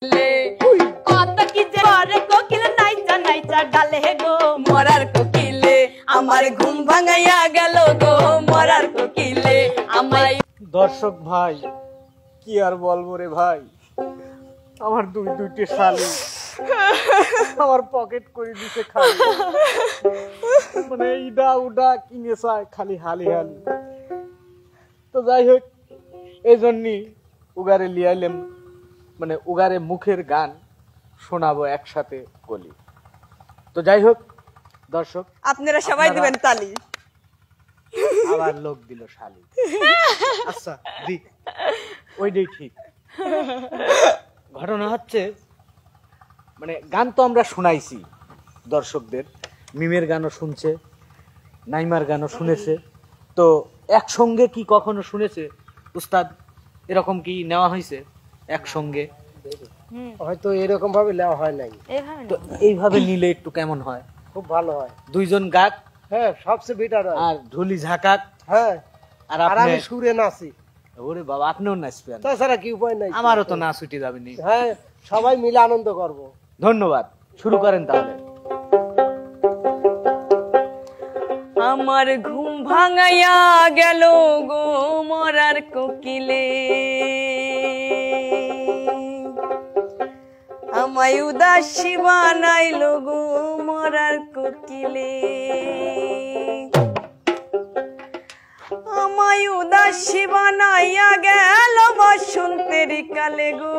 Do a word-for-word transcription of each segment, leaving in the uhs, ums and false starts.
কত কি যে করে কোকিল নাইচা নাইচা ডালে গো মরার কোকিলে আমার ঘুম ভাঙাইয়া গেল গো মরার কোকিলে আমায়। দর্শক ভাই কি আর বলবো রে ভাই, আমার দুই দুইটি শালি আমার পকেট করে দিতে খালি, মানে ইডা উডা কিনে চায় খালি হালি হালি। তো যাই হোক এই জন্যই উগারে লিয়াইলেম, মানে উগারে মুখের গান শোনাবো একসাথে কলি। তো যাই হোক দর্শক আপনারা সবাই দিবেন তালি। আবার লোক দিল শালি, আচ্ছা দি ওইটাই ঠিক। ঘটনা হচ্ছে মানে গান তো আমরা শোনাইছি দর্শকদের, মিমের গানও শুনছে, নাইমার গানও শুনেছে, তো একসঙ্গে কি কখনো শুনেছে উস্তাদ? এরকম কি নেওয়া হয়েছে একসঙ্গে? হয়তো এরকম ভাবে নেওয়া হয় নাই। তো এইভাবে নিলে একটু কেমন হয়? খুব ভালো হয়। দুইজন গাক, হ্যাঁ সবচেয়ে বেটার হয়। আর ঢুলি ঝাঁকাক, হ্যাঁ আর আর আমি আপনি সুরে নাচি। ওরে বাবা আপনিও নাচবেন? তাছাড়া কি উপায় নাই, আমারও তো নাচ উঠে যাবে নি। হ্যাঁ সবাই মিলে আনন্দ করব। ধন্যবাদ, শুরু করেন তাহলে। আমার ঘুম ভাঙাইয়া গেল গো মরার কোকিলে, আমায় উদাসী বানাইল গো মরার কোকিলে, আমায় উদাসী বানাইয়া গেল বসন্তের কালে গো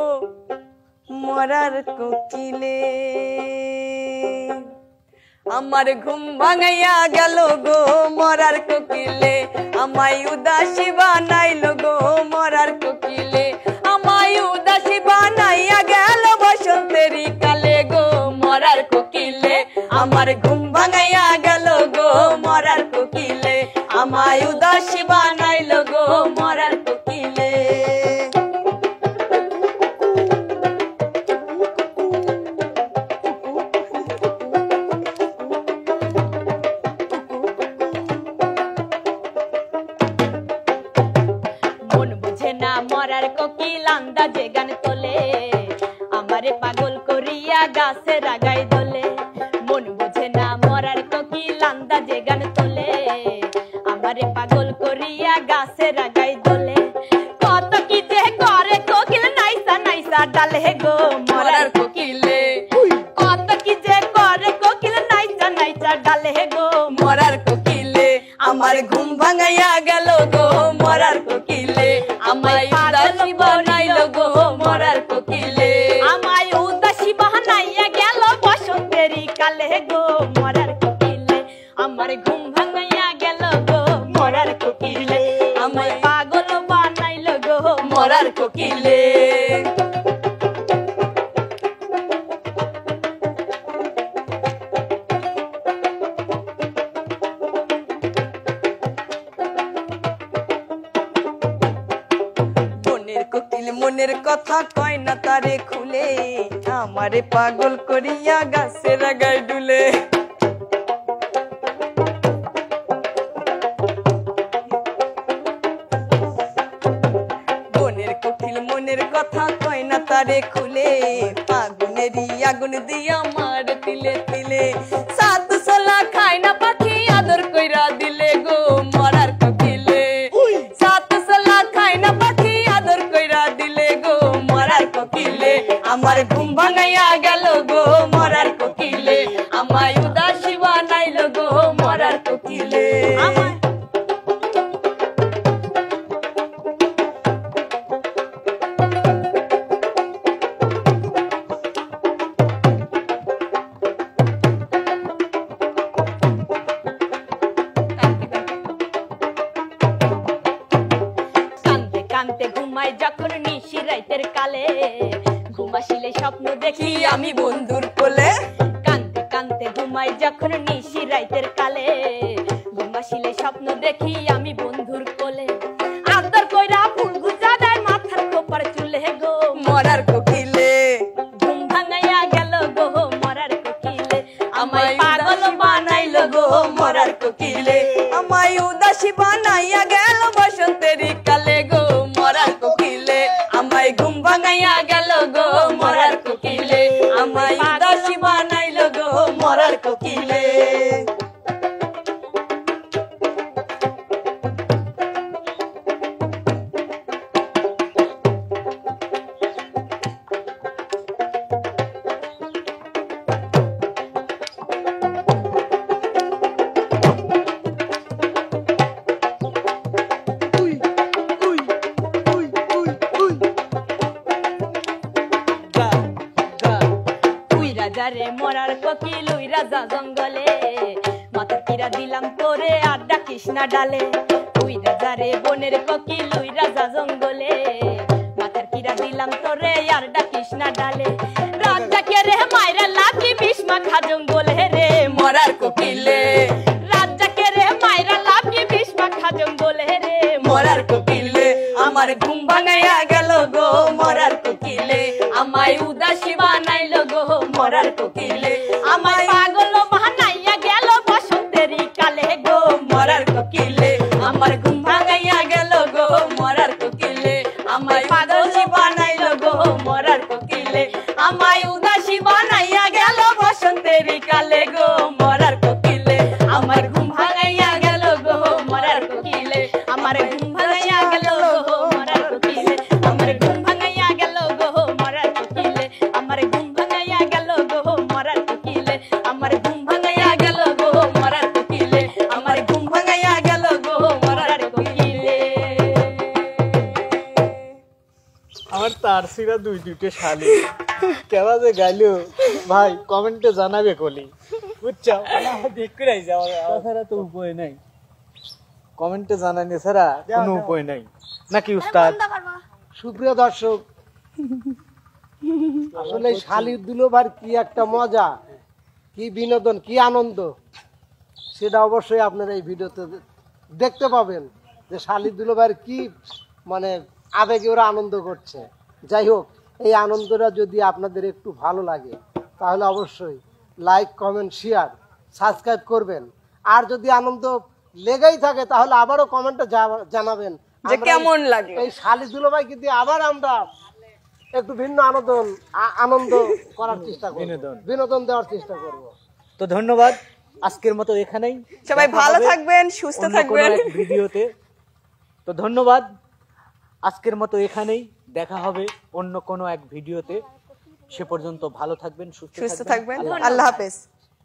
মরার কোকিলে, আমার ঘুম ভাঙাইয়া গেল গো মরার কোকিলে, আমায় উদাসী বানাইল গো মরার কোকিলে, আমায় উদাসী বানাইয়া গেল বসন্তের কালে গো মরার কোকিলে, আমার ঘুম ভাঙাইয়া গেল গো মরার কোকিলে, আমায় উদাসী বানাইল গো মরার কোকিলে। মন বুঝে না মরার কোকিল আন্দাজে গান তোলে, আমারে পাগল করিয়া গাছে রাগাই দোলে, মন বুঝে না মরার কোকিল আন্দাজে গান তোলে, আমারে পাগল করিয়া গাছে রাগাই দোলে, কত কি যে করে কোকিল নাইসা নাইসা ডালে গো মরার কোকিলে, কত কি যে করে কোকিল নাইসা নাইসা ডালে গো মরার কোকিলে, আমার ঘুম ভাঙাইয়া গেল গো মরার কোকিলে, আমায় উদাসী বানাইল গো মরার কোকিলে, আমায় উদাসী বানাইয়া গেল বসন্তের কালে গো মরার কোকিলে, আমার ঘুম ভাঙাইয়া গেল গো মরার কোকিলে, আমায় পাগল বানাইল গো মরার কোকিলে। মনের কথা কয় না তারে খুলে, আমারে পাগল করিয়া গাছে রাগাই ডুলে, মনের কোকিল মনের কথা কয় না তারে খুলে, আগুনেরই আগুন দিয়া মার তিলে তিলে, সাত সোলা খায় না পাখি আদর কইরা দিলে গো মরার কোকিলে, সাত সোলা খায় না পাখি আদর কইরা দিলে গো মরার কোকিলে, আমার ঘুম ভাঙাইয়া গেল গো মরার কোকিলে, আমায় উদাসী বানাইল গো মরার কোকিলে, আমায় কানতে ঘুমাই যখন নিশি রাইতের কালে, ঘুমাসিলে স্বপ্ন দেখি আমি বন্ধুর কোলে, কানতে কানতে ঘুমাই যখন নিশি রাইতের কালে, ঘুমাসিলে স্বপ্ন দেখি আমি বন্ধুর কোলে, আদর কইরা ফুল গুজা দেয় মাথার খোপার চুলে গো মরার কোকিলে, ঘুম ভাঙাইয়া গেল গো মরার কোকিলে, আমায় পাগল বানাইল গো মরার কোকিলে, আমায় উদাসী বানাইয়া গেল বসন্তের কালে গো মরার কোকিলে, আমায় ঘুম ভাঙাইয়া গেল গো রাজারে মরার কোকিল উই রাজা জঙ্গলে মাথার কিরা দিলাম তোরে আড্ডা কৃষ্ণা ডালে উই রাজারে বনের কোকিল উই রাজা জঙ্গলে মাথার কিরা দিলাম তোরে আড্ডা কৃষ্ণা ডালে রাজা কে রে মাইরা লাঠি বিষ মাখা জঙ্গলে রে মরার কোকিলে রাজা কে রে মাইরা লাঠি বিষ মাখা জঙ্গলে রে মরার কোকিলে আমার ঘুম ভাঙাইয়া গেল গো মরার কোকিলে আমায় উদাসী বানাইলো গো মরার কোকিলে আমায় পাগল বানাইয়া গেল বসন্তেরই কালে গো মরার কোকিলে আমার ঘুম ভাঙাইয়া গেল গো মরার কোকিলে আমায় পাগল বানাইলো গো মরার কোকিলে আমায় উদাসী বানাইয়া গেল বসন্তেরই কালে গো মরার কোকিলে আমার ঘুম ভাঙাইয়া গেল গো মরার কোকিলে আমার ঘুম ভাঙাইয়া গেল গো মরার কোকিলে আমার ঘুম ভাঙাইয়া গেল গো মরার কোকিলে আমার ঘুম ভাঙাইয়া গেল গো মরার কোকিলে আমার ঘুম ভাঙাইয়া গেল গো মরার কোকিলে আমার ঘুম ভাঙাইয়া গেল গো মরার কোকিলে। আমার তার সিরা দুই দুইটে শালি কেবা যে গাইলো ভাই কমেন্টে জানাবে কলি বুঝছো দেখতে রাই যাও তাছাড়া তো উপায় নাই কমেন্টে জানানি ছাড়া কোনো উপায় নাই নাকি উস্তাদ সুপ্রিয় দর্শক, আসলে শালির দুলোবার কি একটা মজা, কি বিনোদন, কি আনন্দ, সেটা অবশ্যই আপনারা এই ভিডিওতে দেখতে পাবেন যে শালির দুলোবার কি মানে আবেগে ওরা আনন্দ করছে। যাই হোক, এই আনন্দটা যদি আপনাদের একটু ভালো লাগে তাহলে অবশ্যই লাইক, কমেন্ট, শেয়ার, সাবস্ক্রাইব করবেন। আর যদি আনন্দ লেগেই থাকে তাহলে আবারও কমেন্টে জানাবেন যে কেমন লাগে। এই শালি দুলোভাই কিন্তু আবার আমরা একটু ভিন্ন আনন্দ আনন্দ করার চেষ্টা করব, বিনোদন। বিনোদন দেওয়ার চেষ্টা করব। তো ধন্যবাদ, আজকের মতো এখানেই। সবাই দেখা ভালো হবে থাকবেন, সুস্থ অন্য কোনো থাকবেন। এক ভিডিওতে। তো ধন্যবাদ, আজকের মতো এখানেই। দেখা হবে অন্য কোনো এক ভিডিওতে। সে পর্যন্ত ভালো থাকবেন, সুস্থ সুস্থ থাকবেন। থাকবেন। আল্লাহ আল্লাহ হাফেজ।